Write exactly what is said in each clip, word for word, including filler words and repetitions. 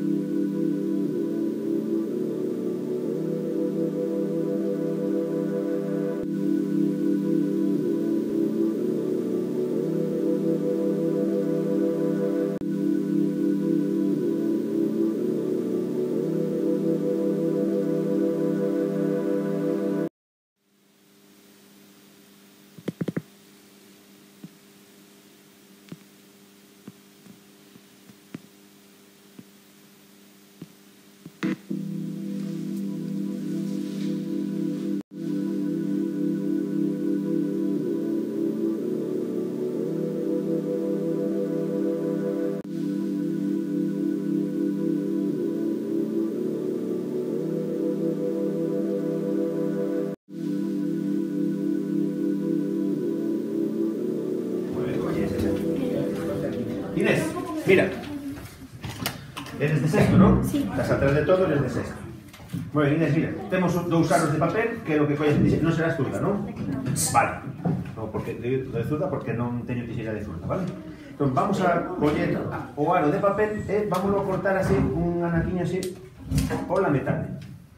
Inés, mira. Eres de sexto, ¿no? Sí. Estás atrás de todo, eres de sexto. Muy bien, Inés, mira. Temos dous aros de papel que é o que colles de... Non serás zurda, non? Vale. No, porque, de, de zurda porque non teño tixeira de zurda, vale? Entón, vamos a coller o aro de papel e vamos a cortar así, un anaquiño así, pola metade.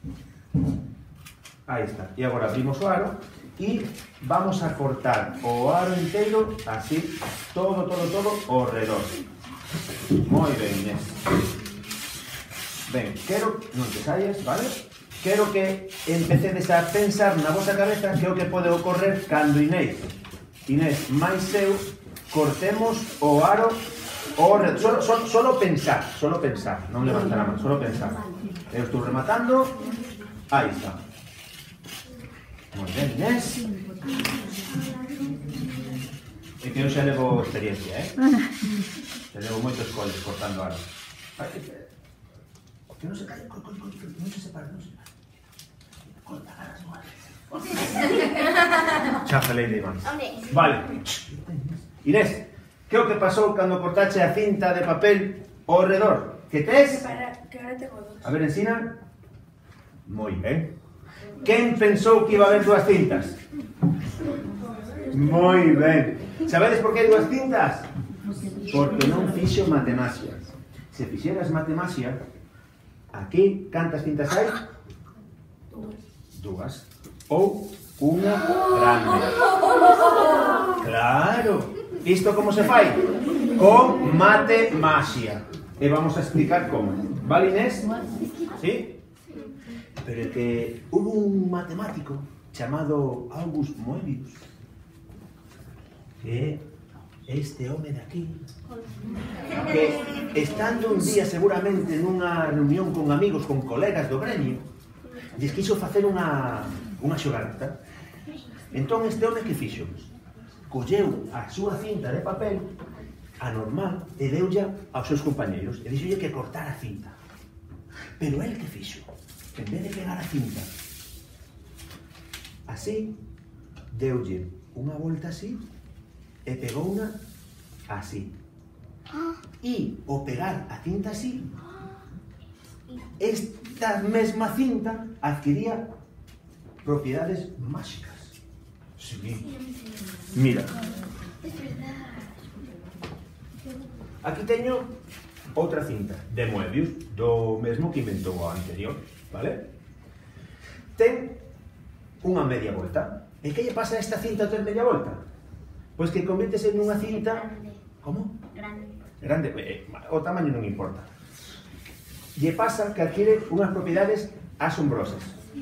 Aí está. E agora abrimos o aro e vamos a cortar o aro inteiro así, todo, todo, todo ao redor. Moi ben, Inés. Ben, quero, non te saias, vale? Quero que empecedes a pensar na vosa cabeza que é o que pode ocorrer cando Inés, Inés máis eu, cortemos o aro ao redor. Solo, solo, solo pensar, solo pensar, non levantar a mano, solo pensar. Eu estou rematando, aí está. Moi ben, Inés. É que eu xa levo experiencia, eh? Xa levo moitos coles cortando aro. Que non se cae, coi, coi, coi, non se separa, non se separa. Corta, agarras igual. Xa falei de Iván. Vale. Inés, que é o que pasou cando cortache a cinta de papel ao redor? Que tes? Que agora tengo dos. A ver, ensina. Moi ben. Quen pensou que iba a haber dúas cintas? Moi ben. Sabedes por que hai dúas cintas? Porque non fixo matemasia. Se fixeras matemasia, aquí, cantas cintas hai? Dúas. Ou unha grande. Claro. Isto como se fai? Con matemasia. E vamos a explicar como. Vale, Inés? Sí? Pero é que hubo un matemático chamado August Moebius, que é este home de aquí, que estando un día seguramente nunha reunión con amigos, con colegas do gremio, lles quiso facer unha, unha xogarata. Entón este home que fixo? Colleu a súa cinta de papel, a normal, e deulla aos seus compañeros, e dixolle que cortara a cinta. Pero el que fixo? En vez de pegar a cinta así, deulle unha volta así e pegou unha así. E ao pegar a cinta así, esta mesma cinta adquiría propiedades máxicas. Sí. Mira. Aquí teño outra cinta de Moebius, do mesmo que inventou a anterior, vale? Ten unha media volta. E que lle pasa a esta cinta ao ter media volta? Pois que convértese nunha cinta... Como? Grande. Grande. Eh, o tamaño non importa. Lle pasa que adquire unhas propiedades asombrosas.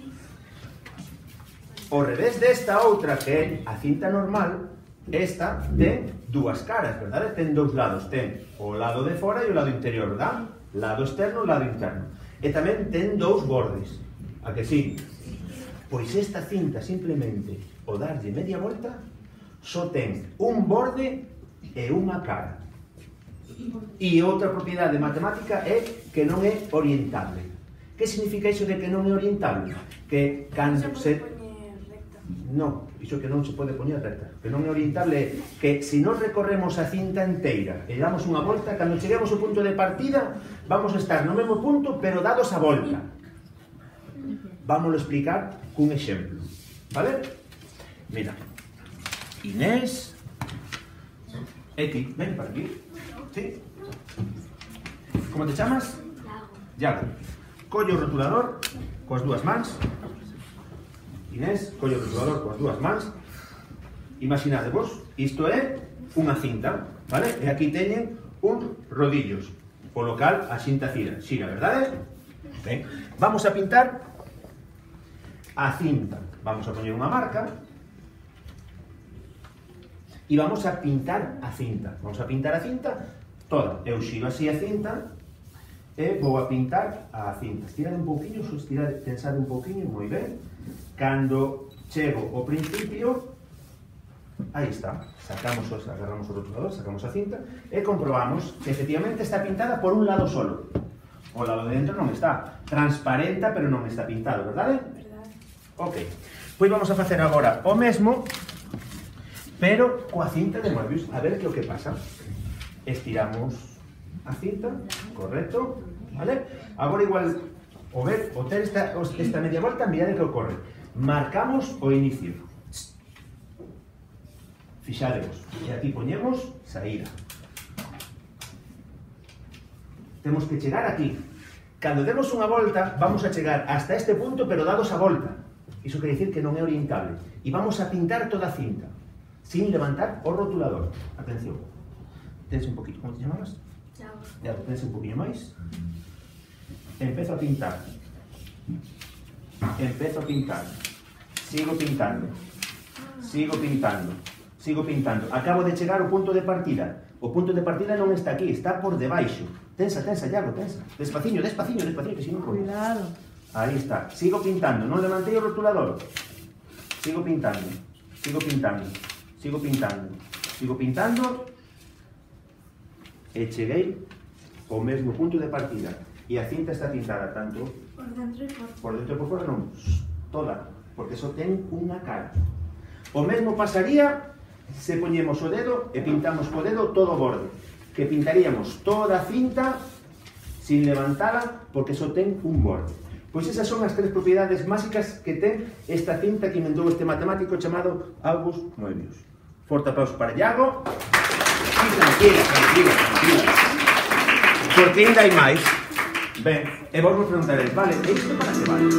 Ao revés desta outra, que é a cinta normal, esta ten dúas caras, verdade? Ten dous lados. Ten o lado de fora e o lado interior, verdad? Lado externo e lado interno. E tamén ten dous bordes. A que sí? Pois esta cinta, simplemente, ao darlle media volta, só ten un borde e unha cara. E outra propiedade matemática é que non é orientable. Que significa iso de que non é orientable? Que cando se... Non, iso que non se pode poñer recta. Que non é orientable é que se non recorremos a cinta inteira e damos unha volta, cando cheguemos ao punto de partida, vamos a estar no mesmo punto, pero dados a volta. Vámoslo explicar cun exemplo. Vale? Mira. Inés. E ti, ven para aquí. ¿Sí? ¿Cómo te chamas? Iago, collo o rotulador coas dúas mans. Inés, collo o rotulador coas dúas mans. Imaginadevos, isto é unha cinta, vale? E aquí teñen un rodillos, polo cal a cinta xira, xira, verdade? Ben, vamos a pintar a cinta. Vamos a poñer unha marca e vamos a pintar a cinta. Vamos a pintar a cinta toda. Eu xiro así a cinta e vou a pintar a cinta. Estirade un pouquinho, só estirade, tensade un pouquinho, moi ben. Cando chego ao principio, aí está, sacamos, os, agarramos o rotulador, sacamos a cinta e comprobamos que efectivamente está pintada por un lado solo. O lado de dentro non está. Transparenta, pero non está pintado, verdade? Verdade. Ok. Pois vamos a facer agora o mesmo, pero coa cinta de Moebius. A ver que o que pasa. Estiramos a cinta, correcto, vale? Agora igual, o ver, o ter esta, esta media volta, mirade que ocorre. Marcamos o inicio. Fixadevos. E aquí poñemos saída. Temos que chegar aquí. Cando demos unha volta, vamos a chegar hasta este punto, pero dados a volta. Iso quere dicir que non é orientable. E vamos a pintar toda a cinta, sin levantar o rotulador. Atención. Tense un poquito. Como te chamabas? Iago. Iago, tense un poquinho máis. Empezo a pintar. Empezo a pintar. Sigo pintando. Sigo pintando. Sigo pintando. Acabo de chegar ao punto de partida. O punto de partida non está aquí, está por debaixo. Tensa, tensa, Iago, tensa. Despaciño, despaciño, despaciño, que si non corre. Cuidado. Aí está. Sigo pintando, non levantei o rotulador. Sigo pintando. Sigo pintando. Sigo pintando. Sigo pintando. E cheguei ao mesmo punto de partida. E a cinta está pintada tanto Por dentro e por por dentro e por fora, non, toda, porque só ten unha cara. O mesmo pasaría se poñemos o dedo e pintamos co dedo todo o borde, que pintaríamos toda a cinta sin levantala porque só ten un borde. Pois esas son as tres propiedades máxicas que ten esta cinta que inventou este matemático chamado August Moebius. Forte aplauso para Iago. E tranquila, tranquila, tranquila. Porque ainda hai máis. Ben, e vos vos preguntaréis, vale, e isto para que vale?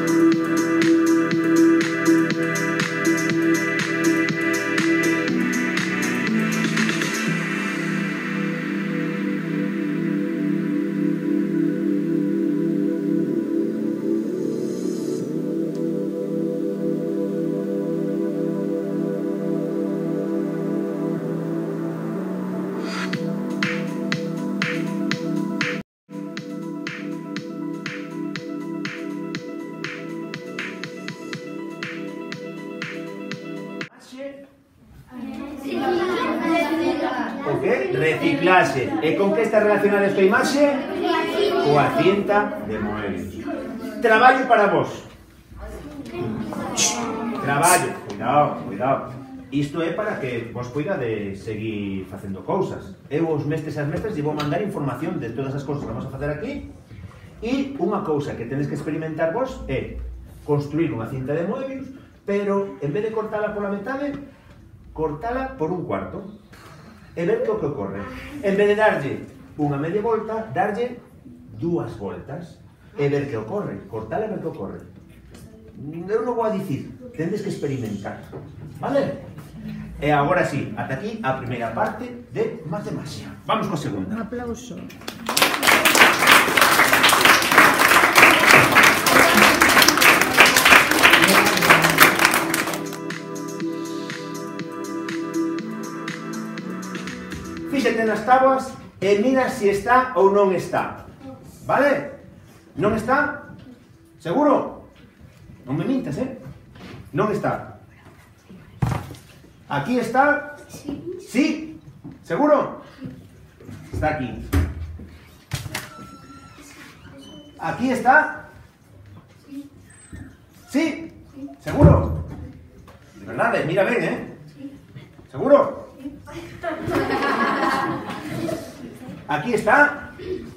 O que? Reciclaxe. E con que está relacionada esta imaxe? Coa cinta de Moebius. Traballo para vos. Traballo. Cuidado, cuidado. Isto é para que vos poida de seguir facendo cousas. Eu os mestres e as mestres vou mandar información de todas as cousas que vamos a facer aquí. E unha cousa que tenes que experimentar vos é construir unha cinta de Moebius, pero en vez de cortala pola metade, cortala por un cuarto. E ver que o que ocorre. En vez de darlle unha media volta, darlle dúas voltas e ver que ocorre. Cortala e ver que ocorre. Eu non vou a dicir, tendes que experimentar. Vale? E agora sí, ata aquí a primeira parte de Matemaxia. Vamos coa segunda. Un aplauso. Fíxate nas táboas e mira se está ou non está. Vale? Non está? Seguro? Non me mintas, eh? Non está. Aquí está? Sí. Seguro? Está aquí. Aquí está? Sí. Seguro? De verdade, mira ben, eh? Seguro? Aquí está.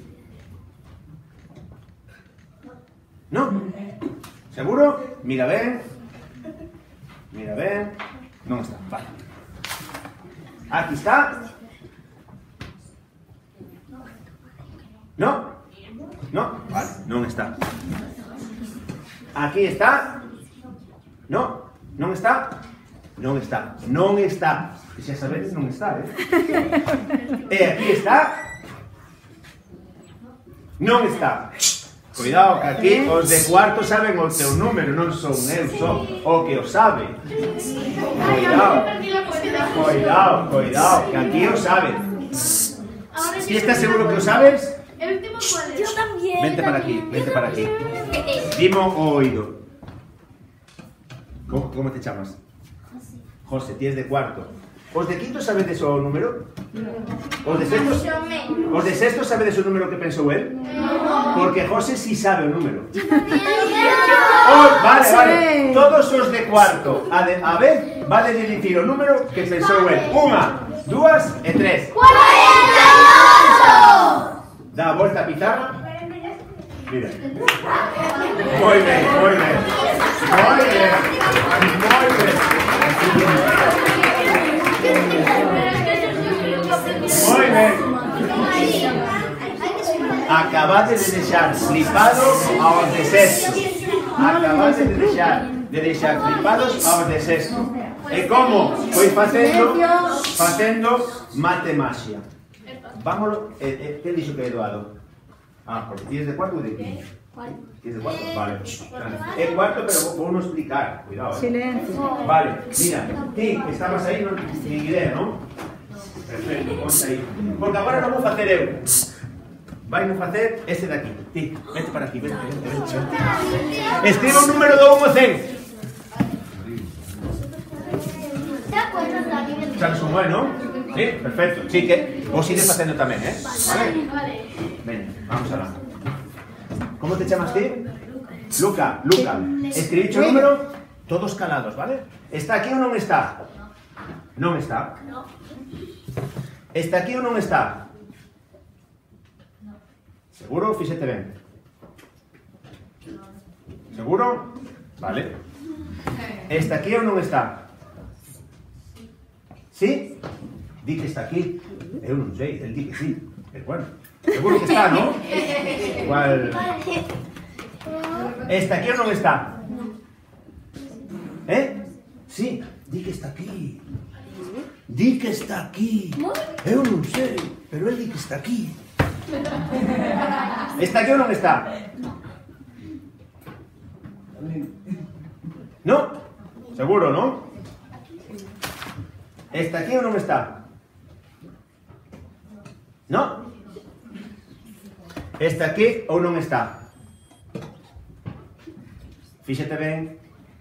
¿No? ¿Seguro? Mira ben. Mira ben. Non está. Vale. Aquí está. ¿No? No? Vale, non está. Aquí está. No, non está. Non está. Non está. Que xa sabedes, non está, eh? E aquí está. Non está. Cuidado, que aquí os de cuarto saben o teu número, non son eu só o que o sabe. Cuidado. Cuidado, cuidado, que aquí o sabe. Si estás seguro que o sabes, ¿El último cuál es? Yo también. vente para aquí, vente para aquí. Dimo o oído. ¿Cómo, cómo te chamas? José, tienes de cuarto. Os de quinto sabedes o número? Os de sexto? Os de sexto sabedes o número que pensou él? Porque José sí sabe o número. Oh, vale, vale. Todos os de cuarto, a, de, a ver, vale de dicir o número que pensou él. Unha, dúas e tres. cuarenta y ocho. Da a volta a pizarra. Mira. Moi ben, moi ben. Moi ben. Moi ben. Moi ben. Acabades de deixar flipados aos de sexto. Acabades de deixar de deixar flipados aos de sexto. E como? Foi facendo facendo matemaxia. Vámonos, eh, eh, ¿qué dicho que he doado? Ah, porque tienes de cuarto o de quinto. ¿Tienes de cuarto? Vale. Es cuarto, pero puedo no explicar. Cuidado. ¿eh? Silencio. Vale, mira, ti, que estabas aí, non sin idea, ¿no? Perfecto, ponte aí. Porque agora non vou facer eu. Vai non facer este de aquí. Ti, vete para aquí, vete, vete, vete. vete. Escribe un número de un a cen. Sabes un bueno, ¿no? Sí, perfecto. Sí, que vos sigues facendo tamén, eh? Vale? Ven, vamos alá. ¿Cómo te chamas ti? Luca, Luca. Escribiche o número, todos calados, ¿vale? ¿Está aquí o non está? Non está. ¿Está aquí o non está? ¿Seguro? Fíxete ben. ¿Seguro? Vale. ¿Está aquí o non está? ¿Sí? Di que está aquí. Eu non sei, el di que sí. Pero bueno, seguro que está, ¿no? Igual... ¿Está aquí o non está? ¿Eh? Sí, di que está aquí. Di que está aquí. Eu non sei, pero el di que está aquí. ¿Está aquí o non está? ¿No? Seguro, ¿no? ¿Está aquí o non está? ¿No? ¿Está aquí ou non está? Fíxate ben.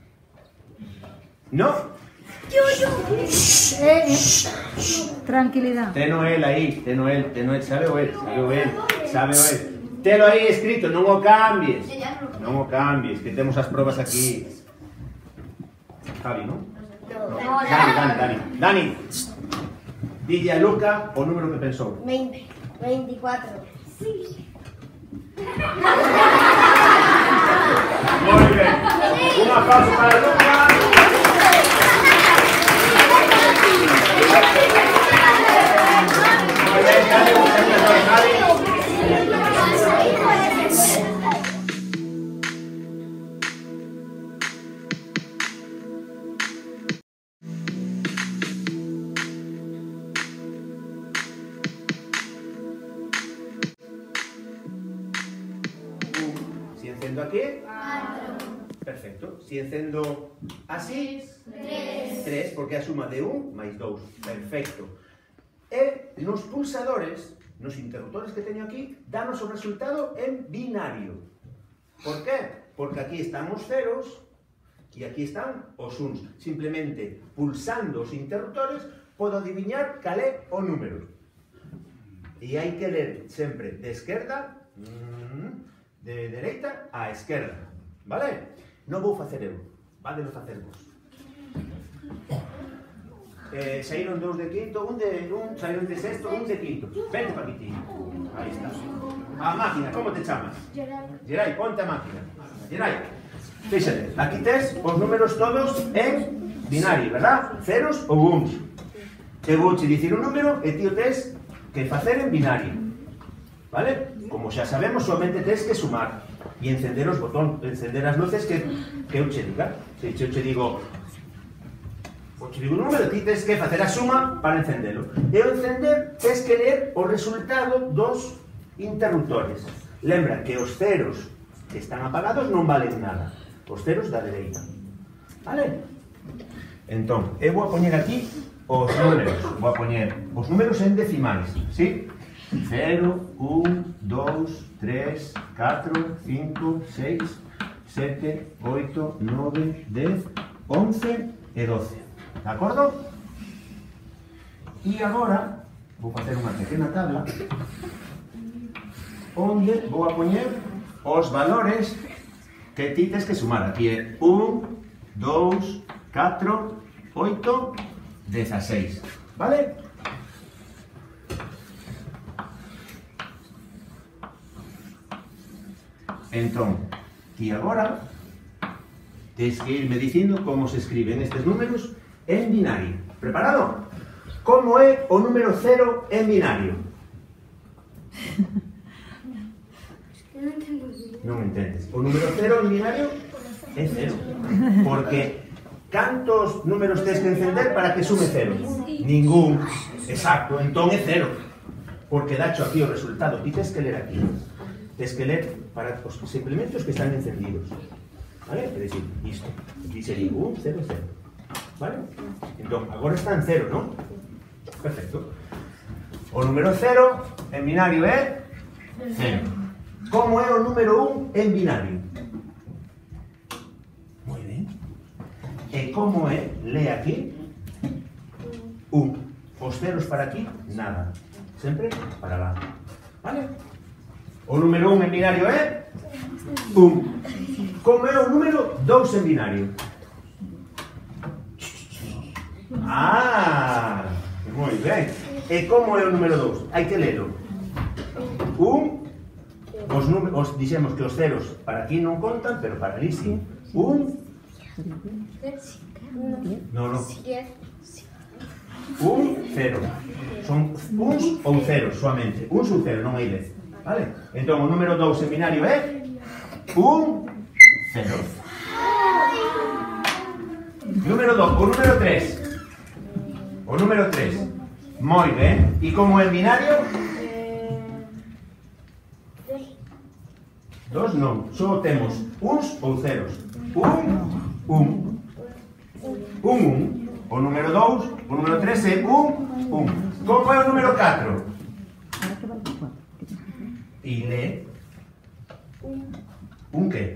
¿No? Yo, yo. Eh, eh. Tranquilidad. Teno el aí, teno el, teno el, sabe o el, sabe o el, sabe o el. Telo aí escrito, non o cambies. Non o cambies, que temos as probas aquí. Javi, ¿no? No. Dani, Dani, Dani. Dani, dille a Luca o número que pensou. veinte, veinticuatro. Sí. Moi ben. Un aplauso para Luca. Moi ben, Dani, muchas gracias, Javi. Si encendo aquí, perfecto. Si encendo así, tres, porque é a suma de un máis dous. Perfecto. E nos pulsadores, nos interruptores que teño aquí, danos o resultado en binario. Por qué? Porque aquí están os ceros e aquí están os uns. Simplemente pulsando os interruptores podo adivinar cal é o número. E hai que ler sempre de esquerda, de dereita a esquerda, vale? Non vou facer eu, vale non facer vos. Eh, saíron dous de quinto, un de un, saíron de sexto, un de quinto. Vente pa aquí, aí está. A máquina, como te chamas? Gerai. Gerai, ponte a máquina. Gerai, fíxate, aquí tes os números todos en binario, verdad? Ceros ou uns. Te vou che dicir un número e ti o tes que facer en binario, vale? como xa sabemos, solamente tens que sumar e encender os botón, encender as luces que, que eu che diga. Se eu che digo, o che digo un número, ti tens que facer a suma para encendelo. E ao encender, tens que ler o resultado dos interruptores. Lembra que os ceros que están apagados non valen nada. Os ceros da dereita. Vale? Entón, eu vou a poñer aquí os números. Vou a poñer os números en decimais, ¿sí? cero, un, dos, tres, catro, cinco, seis, sete, oito, nove, dez, once e doce. De acordo? E agora vou facer unha pequena tabla onde vou a poñer os valores que ti tes que sumar. Aquí é un, dos, catro, oito, dezaseis. Vale? Entón, ti agora tens que irme dicindo como se escriben estes números en binario. Preparado? Como é o número cero en binario? Non entendes. O número cero en binario é cero. Porque cantos números tens que encender para que sume cero? Ningún. Exacto, entón é cero. Porque dacho aquí o resultado. Ti tens que ler aquí. Tens que ler para os suplementos que están encendidos. Vale? É dicir, isto. Aquí sería un, cero, cero. Vale? Entón, agora está en cero, non? Perfecto. O número cero en binario é cero. Como é o número un en binario? Moi ben. E como é, lee aquí, un. Os ceros para aquí, nada. Sempre para lá. Vale? O número un en binario é un. Como é o número dous en binario? Ah, moi ben. E como é o número dous? Hai que lelo. Un, os números, dixemos que os ceros para aquí non contan, pero para ali sí. Un, no, no. Un, cero. Son uns ou ceros, soamente. Uns ou cero, non hai dez. Vale? Entón, o número dous en binario é un, cero. Número dos, o número tres. O número tres. Moi ben. E como en binario? Dos non. Só temos uns ou ceros. Un, un. Un, un. O número dous, o número tres é un, un. Como é o número catro? E le un que?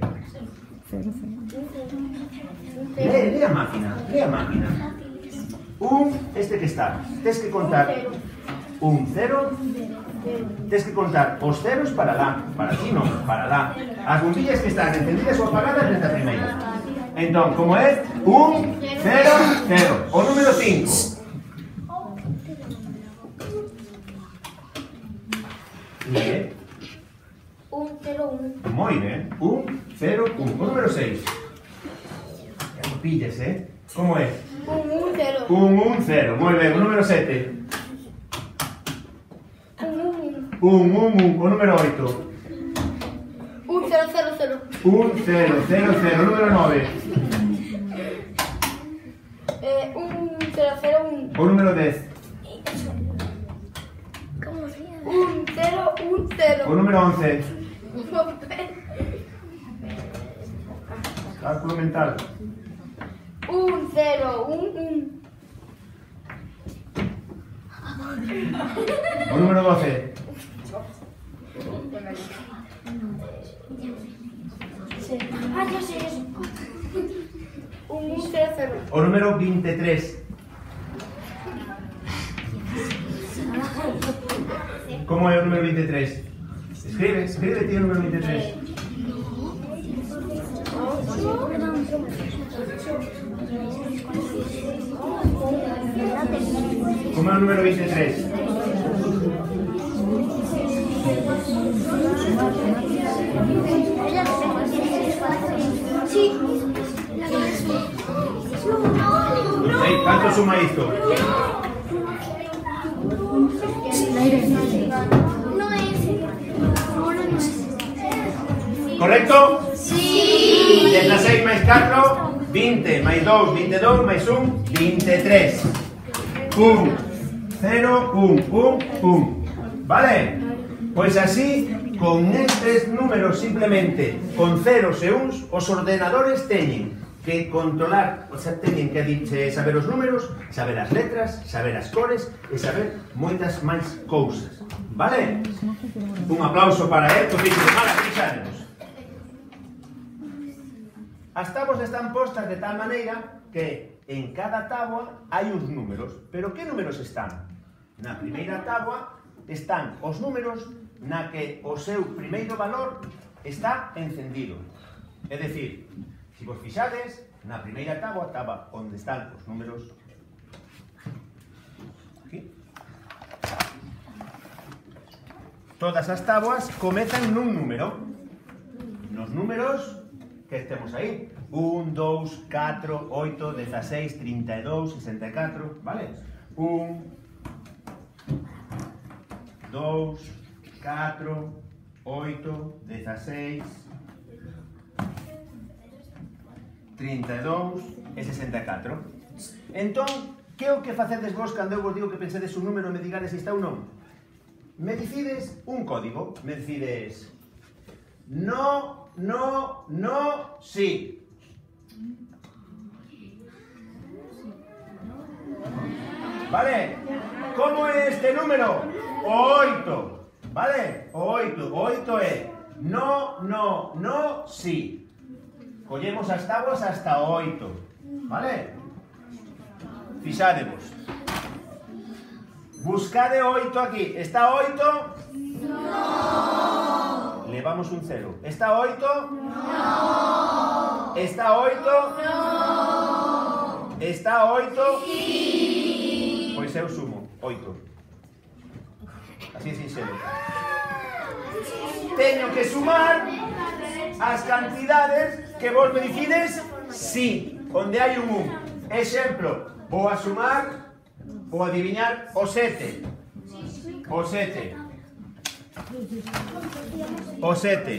Le, le a máquina, le a máquina. Un, este que está, tens que contar un cero, tens que contar os ceros para lá, para aquí non, para lá. As bombillas que están encendidas ou apagadas desde a primeira. Entón, como é? Un, cero, cero. O número cinco. Le. Un, cero, un. Moi ben. Un, cero, un. O número seis. Ya lo pilles, eh? Como é? Un, un, cero. Un, un, cero. Moi ben. O número sete. Un, un, un. Un, un, un. O número oito. Un, cero, cero, cero. Un, cero, cero, cero. O número nove. Eh, un, cero, cero, un. O número dez. ¿Cómo se llama? Un, cero, un, cero. O número once. Cálculo mental. Un, cero, un, un. O número doce. Ah, yo sé eso. Un, un, cero, cero. O número veintitrés. ¿Cómo es el número veintitrés? Escribe, escribe, tío, el número veintitrés. ¿Cómo es el número veintitrés? Sí. Hey, ¿cuánto suma esto? No es. Correcto? Sí. dieciséis máis catro, vinte, máis dous, vinte e dous, máis un, vinte e tres. Un, cero, un, un, un. Vale? Pois así, con estes números simplemente, con ceros e uns, os ordenadores teñen que controlar, o sea, teñen que diche, saber os números, saber as letras, saber as cores e saber moitas máis cousas. Vale? Un aplauso para él, que fixo de mala fixaremos. As táboas están postas de tal maneira que en cada táboa hai uns números. Pero que números están? Na primeira táboa están os números na que o seu primeiro valor está encendido. É dicir, se vos fixades, na primeira táboa estaba onde están os números aquí. Todas as táboas comezan nun número. Nos números que temos aí, un, dous, catro, oito, dieciséis, trinta e dous, sesenta e catro, vale? un, dous, catro, oito, dieciséis, trinta e dous e sesenta e catro. Entón, que é o que facedes vos cando eu vos digo que pensedes un número e me digades se está ou non? Me dicides un código, me dicides no, no, no, sí. Vale? Como é este número? O oito. Vale? O oito. O oito é no, no, no, sí. Collemos as tábuas hasta o oito. Vale? Fixadevos. Buscade o oito aquí. Está oito? No. Levamos un cero. ¿Está oito? No. ¿Está oito? No. ¿Está oito? Sí. Pois eu sumo oito. Así é sincero. Teño que sumar as cantidades que vos me dicides sí, onde hai un un. Exemplo, vou a sumar, vou adivinar o sete. O sete. O sete.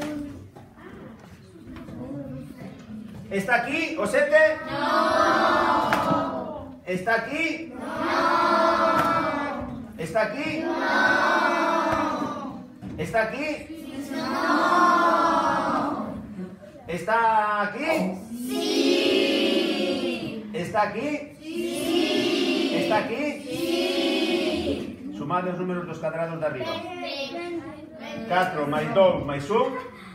¿Está aquí o sete? No. ¿Está aquí? No. ¿Está aquí? No. ¿Está aquí? No. ¿Está aquí? Sí. ¿Está aquí? Sí. ¿Está aquí? Sí. Sumad los números dos cuadrados de arriba. catro máis dous máis un.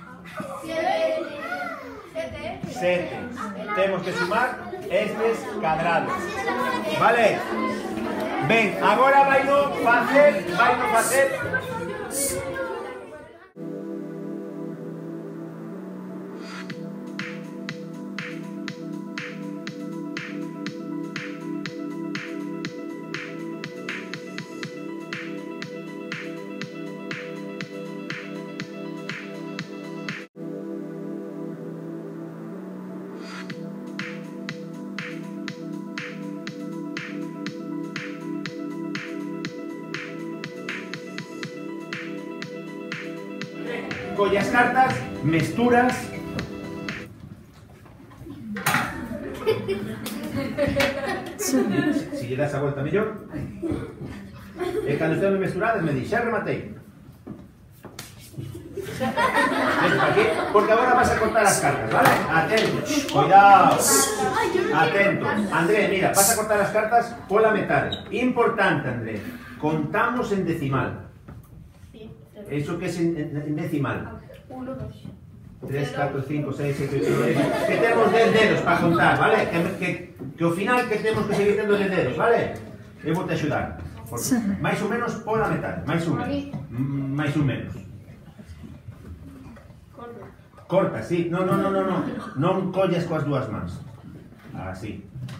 sete. Temos que sumar estes cadrados. Vale? Ben, agora vai no facer, vai no facer. Colle as cartas, mesturas. Si lle das a volta mellor. E cando estemos mesturadas me di, xa rematei. Porque agora vas a cortar as cartas, vale? Atentos, cuidado. Atentos. André, mira, vas a cortar as cartas pola metade. Importante, André. Contamos en decimal. ¿Eso qué es en, en, en decimal? uno, dos. tres, cuatro, cinco, seis, siete, ocho, nueve. Que tenemos diez dedos para contar, ¿vale? Que, que, que ao final que temos que seguir tendo diez dedos, ¿vale? Eu vou te axudar. Máis ou menos pola metade. Máis ou menos. Máis ou menos. Corta. Corta, sí. No, no, no, no, no. Non collas coas dúas mans. Así.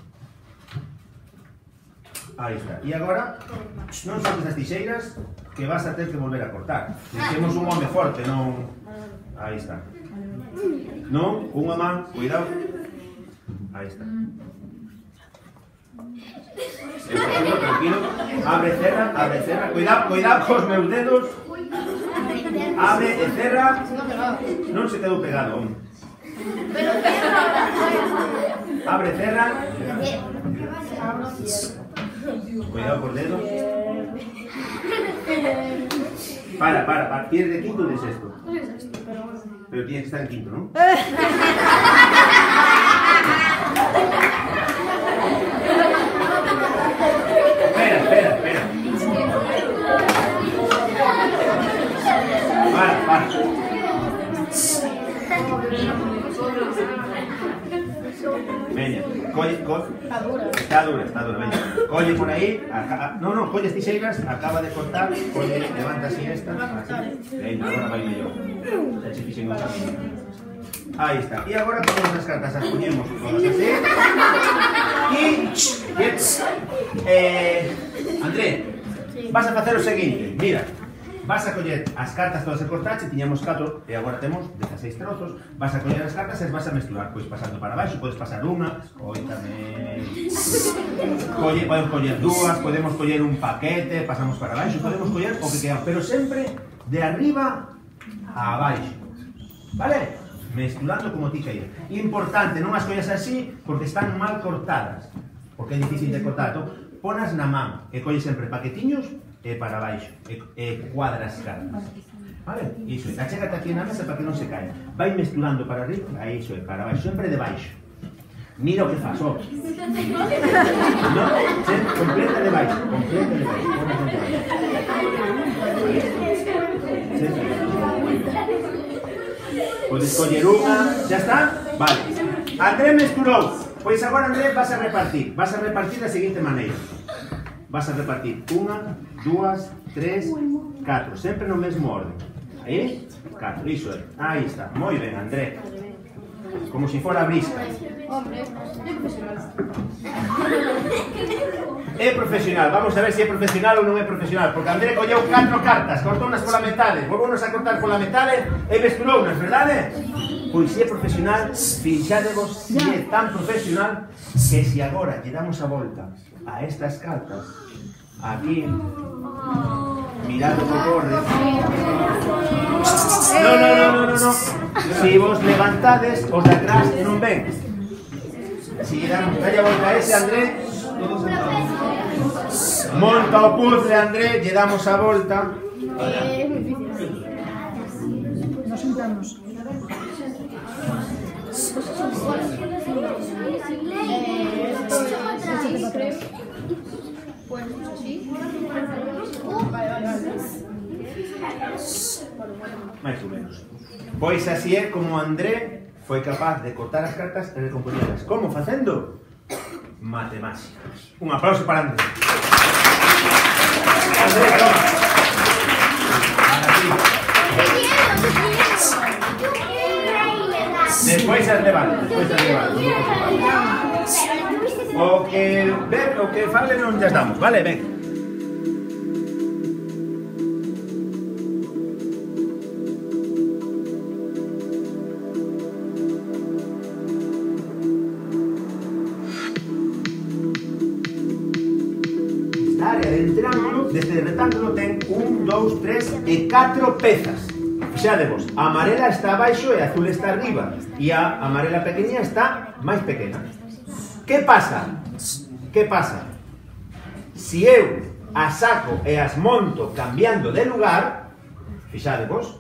Aí está. E agora, non saques as tixeiras que vas a ter que volver a cortar. Dixemos un home forte, non... Aí está. Non, unha man, cuidado. Aí está. Tranquilo, tranquilo. Abre, cerra, abre, cerra. Cuidado, cuidado cos meus dedos. Abre e cerra. Non se quedou pegado, hombre. Abre, cerra. Cuidado por dedo. Para, para, para. ¿Tienes de quinto o de sexto? Pero tienes que estar en quinto, ¿no? Espera, espera, espera. Para, para. Veña, colle, colle. Está dura. Está dura, está dura, veña. Colle por ahí. Acá, no, no, colle tixeiras, acaba de cortar, colle, levanta así esta. Así. Veña, agora vai mellor. Ya se fixen outra. Ahí está. Y agora ponemos as cartas, as poñemos todas así. Y... Eh, André, vas a facer o seguinte, mira. Vas a coller as cartas todas e cortache, tiñamos catro e agora temos dezaseis trozos. Vas a coller as cartas e as vas a mezclar, pois pasando para baixo, podes pasar unha, oi tamén. Colle, podemos coller dúas, podemos coller un paquete, pasamos para baixo, podemos coller o que queramos, pero sempre de arriba a baixo. Vale? Mezclando como ti queiras. Importante, non as collas así porque están mal cortadas, porque é difícil de cortar. Entón, ponas na man e colles sempre paquetiños e para baixo, e, e cuadras cartas. Vale? Iso é. Achégate aquí na mesa para que non se caia. Vai mezclando para arriba, aí iso é, para baixo, sempre de baixo. Mira o que faz, ó. No, sempre, completa de baixo, completa de baixo. Sempre. Podes coller unha, xa está? Vale. André mesturou. Pois agora, André, vas a repartir. Vas a repartir da seguinte maneira. Vas a repartir unha, dúas, tres, catro. Sempre no mesmo orden. Aí, catro. Iso é. Aí está. Moi ben, André. Como si fora brisca. É profesional. Vamos a ver se é profesional ou non é profesional. Porque André colleu catro cartas, cortou unas pola metade, volvounos a cortar pola metade e mesturou unas, verdade? Pois se é profesional, fixadevos se é tan profesional que se agora lle damos a volta a estas cartas, aquí, mirad o que corre. No, no, no, no, no, no. Si vos levantades, os de atrás non ven. Si lle damos a volta a ese, André, todos sentados. Monta o puzzle, André, lle damos a volta. Nos sentamos. Máis ou menos. Pois así é como André foi capaz de cortar as cartas e recompoñelas. Como? Facendo matemáticas. Un aplauso para André. André, toma. Despois as levan, despois as levan. O que ver, o que fale non ya estamos, vale, ven. Esta área de triángulo, deste rectángulo ten un, dous, tres e catro pezas. Fixadevos, a amarela está abaixo e a azul está arriba e a amarela pequeña está máis pequena. Que pasa? Que pasa? Si eu as saco e as monto cambiando de lugar, fixadevos,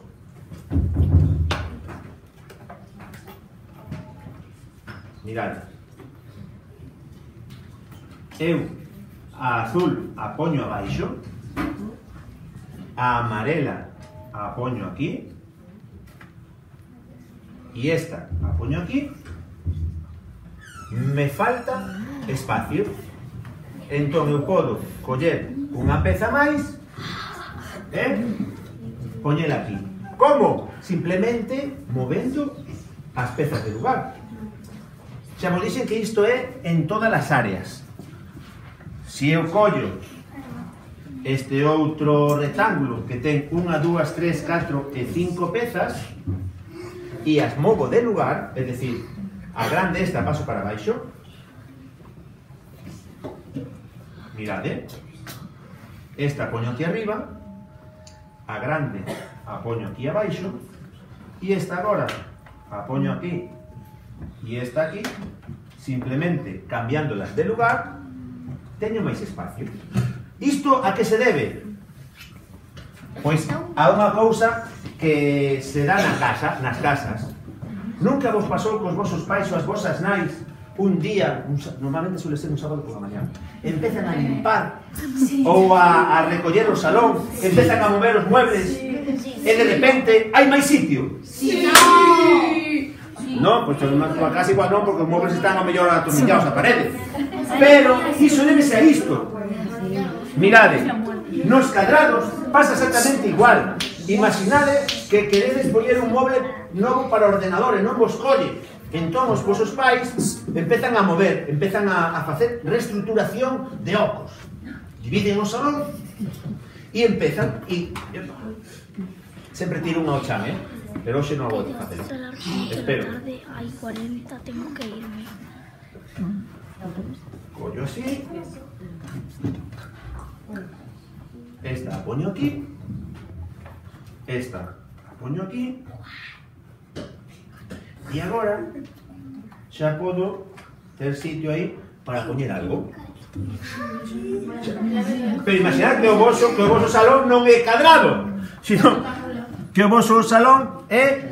mirad, eu a azul a poño abaixo, a amarela a poño aquí y esta a poño aquí, me falta espacio, entón eu podo coller unha peza máis e poñela aquí. Como? Simplemente movendo as pezas de lugar. Xa vos dixen que isto é en todas as áreas. Si eu collo este outro rectángulo que ten unha, dúas, tres, catro e cinco pezas e as movo de lugar, é dicir, a grande esta paso para baixo, mirade, esta poño aquí arriba, a grande a poño aquí abaixo, e esta agora a poño aquí, e esta aquí, simplemente cambiándolas de lugar, teño máis espacio. Isto a que se debe? Pois a unha cousa que se dá na casa, nas casas. Nunca vos pasou cos vosos pais ou as vosas nais un día, un, normalmente suele ser un sábado por la mañana, empezan a limpar sí. ou a, a recoller o salón, empezan a mover os muebles sí. e de repente hai máis sitio? Sí. No, pois pues, na tua casa igual non, porque os muebles están a mellor atornillados a parede. Pero iso débese a isto. Mirade, nos cadrados pasa exactamente igual. Imaginade que queredes poñer un mueble novo para ordenadores, non vos colle. Entón os vosos pais empezan a mover, empezan a, a facer reestruturación de ocos. Dividen o salón e empezan e... Sempre tiro unha ao chan, eh? Pero hoxe non vou facer. Espero. Hai cuarenta, tengo que irme. Collo así. Esta a poño aquí. Esta a poño aquí. E agora xa podo ter sitio aí para poñer algo. Pero imaginad que o voso, que o voso salón non é cadrado, sino que o voso salón é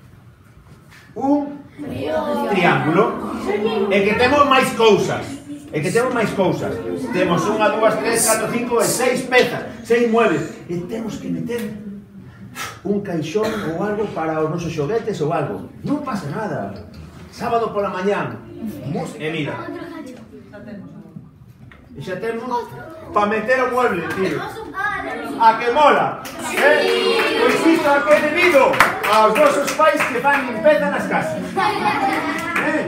un triángulo e que temos máis cousas. E que temos máis cousas. Temos unha, dúas, tres, catro, cinco e seis pezas, seis muebles. E temos que meter un caixón ou algo para os nosos xoguetes ou algo. Non pasa nada. Sábado pola mañán. E mira. E xa temos para meter o mueble, tío. A que mola. Eh? Pois isto a que é debido aos vosos pais que fan limpeza nas casas. Eh?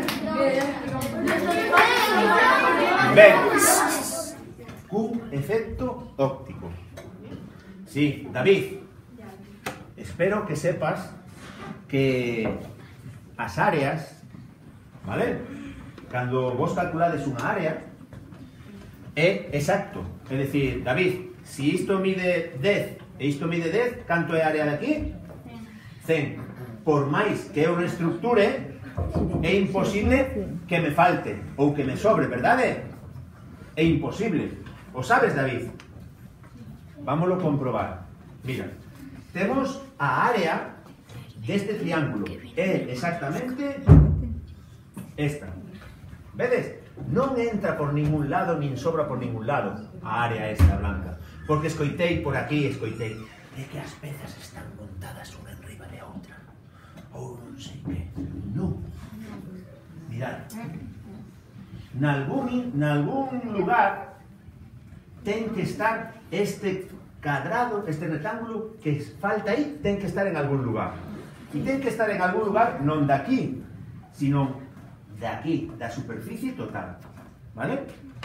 Ben. Un efecto óptico. Sí, David. Espero que sepas que as áreas, vale? Cando vos calculades unha área, é exacto. É dicir, David, si isto mide dez e isto mide dez, canto é a área de aquí? cen. Por máis que eu reestructure, é imposible que me falte ou que me sobre, verdade? É imposible. O sabes, David? Vámoslo comprobar. Mira. Temos a área deste triángulo. É exactamente esta. Vedes? Non entra por ningún lado, nin sobra por ningún lado a área esta blanca. Porque escoitei por aquí, escoitei de que as pezas están montadas unha enriba de outra. Ou non sei que. Non. Mirad. Nalgún, nalgún lugar ten que estar este cadrado, este rectángulo que falta aí, ten que estar en algún lugar. E ten que estar en algún lugar non de aquí, sino de aquí, da superficie total. Vale?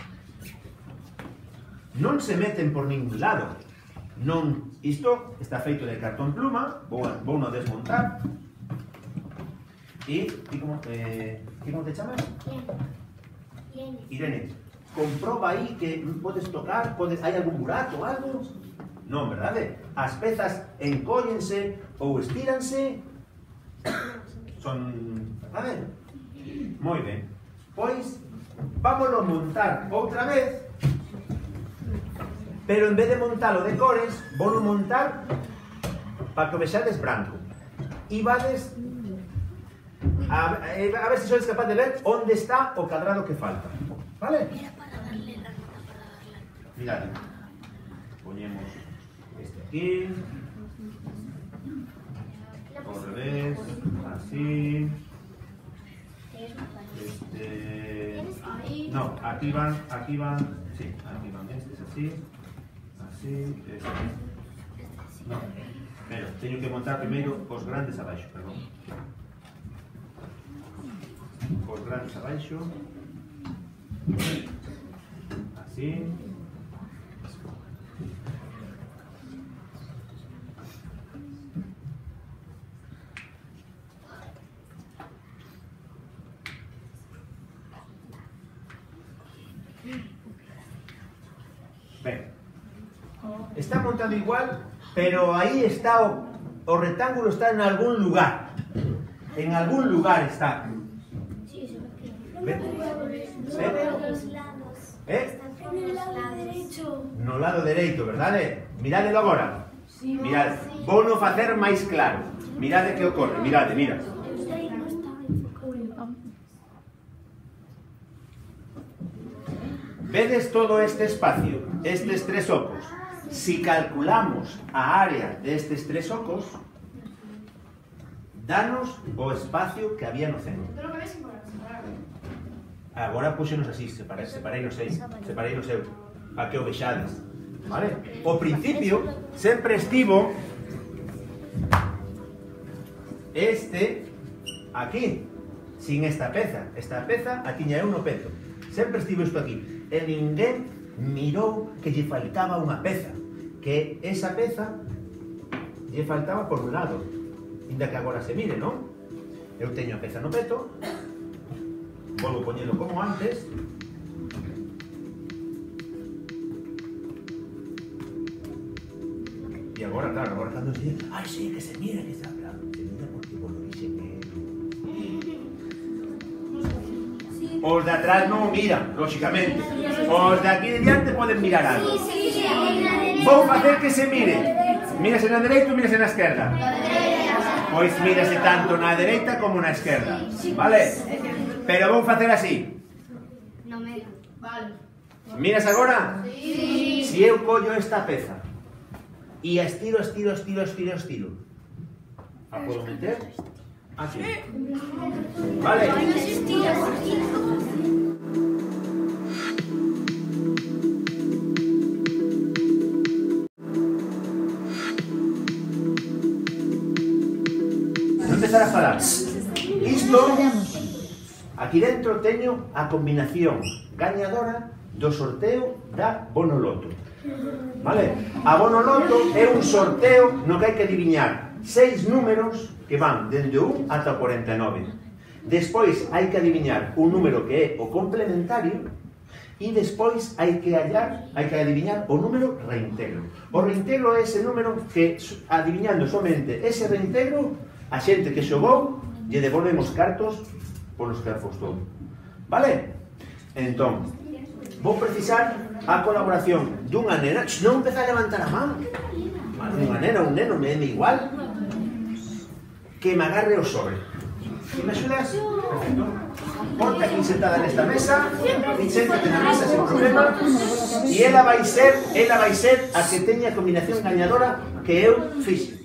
Non se meten por ningún lado. Non, isto está feito de cartón pluma, vou, vou no desmontar. E, e como, eh, como te chamas? Irene. Irene. Comproba aí que podes tocar, podes, hai algún burato ou algo? Non, verdade? As pezas encóllense ou estíranse. Son... verdade? Moi ben. Pois, vámonos montar outra vez, pero en vez de montalo de cores, vou montar para que o vexades branco. E vades a, a, a ver se sois capaz de ver onde está o cadrado que falta. Vale? Mirad. Poñemos este aquí. Ao revés. Así. Este... No, aquí van, aquí van, sí, aquí van estes así, así, este. No, pero teño que montar primeiro os grandes abaixo, perdón. Os grandes abaixo, así. Ben, está montado igual, pero aí está o, o rectángulo está en algún lugar. En algún lugar está. ¿Ven? ¿Eh? En el lado derecho. No lado dereito, verdade? Miradelo agora. Mirade, vou non facer máis claro. Mirade que ocorre, mirade, mira. Vedes todo este espacio, estes tres ocos. Si calculamos a área destes tres ocos, danos o espacio que había no centro. Agora puxenos así, separei, separei os seis, separei os eu, a que o vexades, vale? O principio sempre estivo este aquí, sin esta peza. Esta peza a tiña eu no peto. Sempre estivo isto aquí. E ninguén mirou que lle faltaba unha peza, que esa peza lle faltaba por un lado, inda que agora se mire, non? Eu teño a peza no peto, volvo a poñelo como antes. E agora, claro, agora cando se dice, ai, sí, que se mira, que se habla, se mira porque vos lo dixen eu. Os de atrás non miran, lógicamente. Os de aquí de diante poden mirar algo. Vou facer que se mire. Mírase na dereita ou mírase na esquerda? Pois mírase tanto na dereita como na esquerda. Vale? Pero vou facer así. No me vale. Miras agora? Sí. Si eu collo esta peza e a estiro, estiro, estiro, estiro, estiro, a podo meter así. Vale? Vou empezar a falar. Isto, aquí dentro teño a combinación gañadora do sorteo da Bonoloto. Vale? A Bonoloto é un sorteo no que hai que adiviñar seis números que van dende o un ata o cuarenta e nove. Despois hai que adiviñar un número que é o complementario e despois hai que hallar, hai que adiviñar o número reintegro. O reintegro é ese número que, adiviñando somente ese reintegro, a xente que xogou lle devolven os cartos polos que apostou. Vale? Entón, vou precisar a colaboración dunha nena. Non empeza a levantar a man. Dunha nena, un neno, me é igual. Que me agarre o sobre. E me axudas? Perfecto. Ponte aquí sentada nesta mesa, siéntate na mesa sen problema, e ela vai ser, ela vai ser a que teña a combinación gañadora que eu fixe.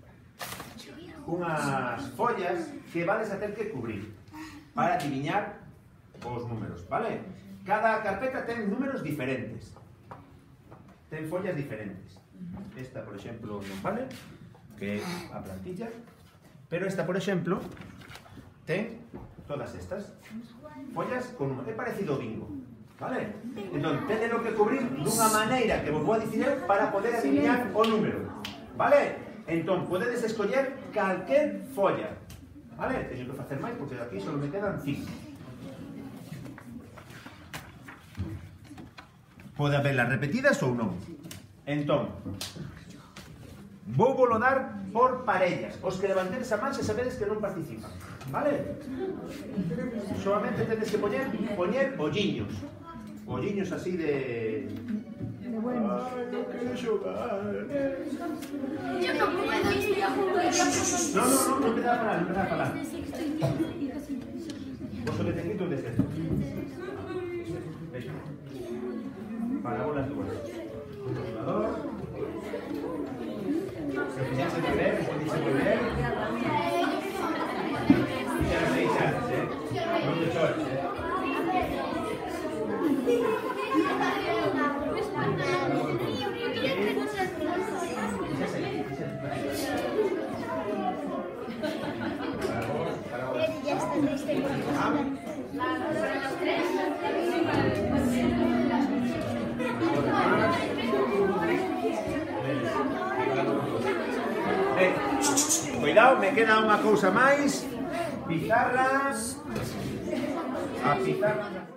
Unhas follas que vades a ter que cubrir para adiviñar os números, vale? Cada carpeta ten números diferentes, ten follas diferentes. Esta, por exemplo, non vale, que é a plantilla, pero esta, por exemplo, ten todas estas follas con números. É parecido ao bingo, vale? Entón, tenelo que cubrir dunha maneira que vos vou a dicir eu para poder adiviñar o número, vale? Entón, podedes escoller calquer folla, vale? Teño que facer máis porque aquí só me quedan cinco. Pode haberlas repetidas ou non. Entón, vou volo dar por parellas. Os que levantedes a man se sabedes que non participan, vale? Solamente tedes que poñer, poñer olliños. Olliños así de... De buenos. Ai, non quero xogar. Yo no puedo ir a jugar. No, no, no, non empezar a falar, non empezar a falar. Vos o que te quito desde esto. Para bolas dúas. Un rotulador. Se fixase volver, podíse volver. Xa non sei xantes, eh? Non te chores, eh? Ya está listo. Eh, cuidado, me queda unha cousa máis. Pizarras. A pizarra.